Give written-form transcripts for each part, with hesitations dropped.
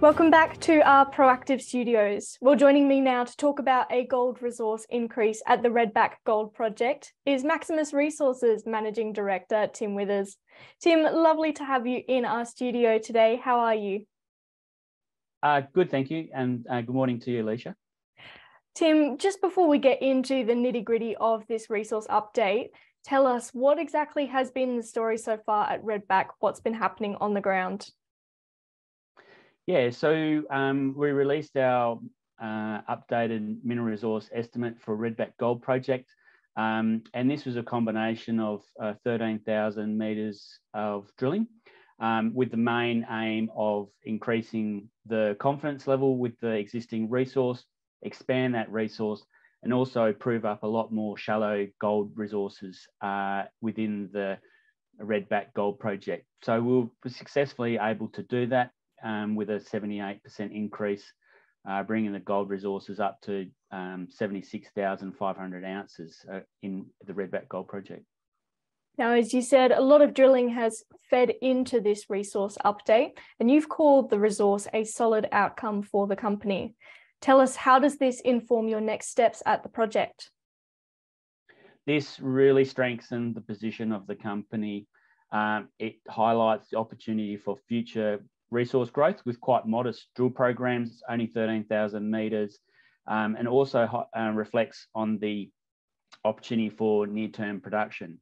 Welcome back to our Proactive Studios. Well, joining me now to talk about a gold resource increase at the Redback Gold Project is Maximus Resources Managing Director, Tim Withers. Tim, lovely to have you in our studio today. How are you? Good, thank you. And good morning to you, Elisha. Tim, just before we get into the nitty-gritty of this resource update, tell us what exactly has been the story so far at Redback, what's been happening on the ground? Yeah, so we released our updated mineral resource estimate for Redback Gold Project. And this was a combination of 13,000 metres of drilling with the main aim of increasing the confidence level with the existing resource, expand that resource, and also prove up a lot more shallow gold resources within the Redback Gold Project. So we were successfully able to do that with a 78% increase, bringing the gold resources up to 76,500 ounces in the Redback Gold Project. Now, as you said, a lot of drilling has fed into this resource update, and you've called the resource a solid outcome for the company. Tell us, how does this inform your next steps at the project? This really strengthened the position of the company. It highlights the opportunity for future resource growth with quite modest drill programs, only 13,000 metres, and also reflects on the opportunity for near-term production.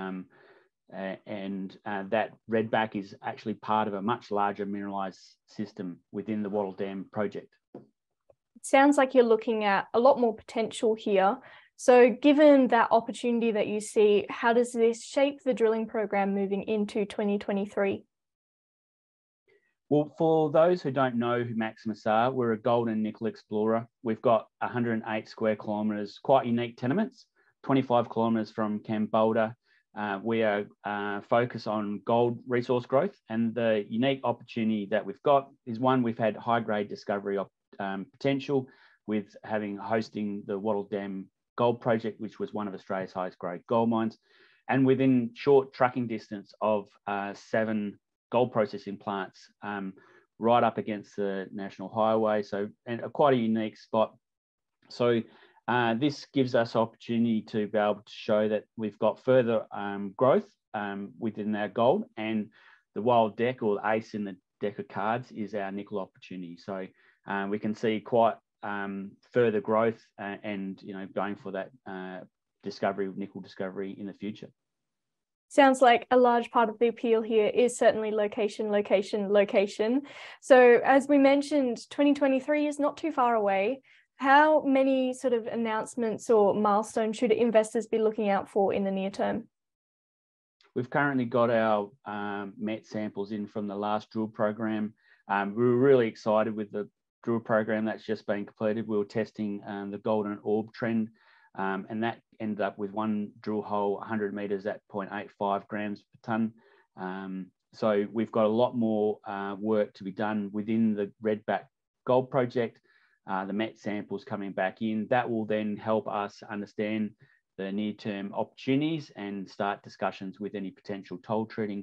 That Redback is actually part of a much larger mineralised system within the Wattle Dam project. It sounds like you're looking at a lot more potential here. So given that opportunity that you see, how does this shape the drilling program moving into 2023? Well, for those who don't know who Maximus are, we're a gold and nickel explorer. We've got 108 square kilometres, quite unique tenements, 25 kilometres from Cambodia. We are focused on gold resource growth, and the unique opportunity that we've got is one, we've had high-grade discovery potential with hosting the Wattle Dam Gold Project, which was one of Australia's highest grade gold mines, and within short trucking distance of 7 gold processing plants right up against the national highway, and quite a unique spot. So this gives us opportunity to be able to show that we've got further growth within our gold, and the wild deck, or ace in the deck of cards, is our nickel opportunity. So we can see quite further growth and going for that nickel discovery in the future. Sounds like a large part of the appeal here is certainly location, location, location. So as we mentioned, 2023 is not too far away. How many sort of announcements or milestones should investors be looking out for in the near term? We've currently got our MET samples in from the last drill program. We were really excited with the drill program that's just been completed. We were testing the golden orb trend, and that ended up with one drill hole 100 metres at 0.85 grams per tonne. So we've got a lot more work to be done within the Redback Gold Project. The MET samples coming back in, that will then help us understand the near-term opportunities and start discussions with any potential toll treating.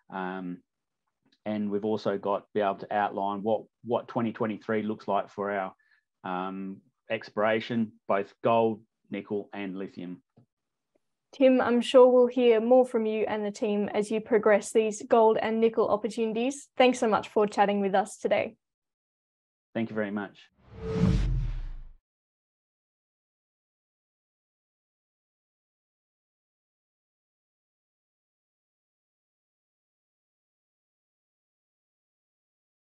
And we've also got to be able to outline what 2023 looks like for our exploration, both gold, nickel and lithium. Tim, I'm sure we'll hear more from you and the team as you progress these gold and nickel opportunities. Thanks so much for chatting with us today. Thank you very much.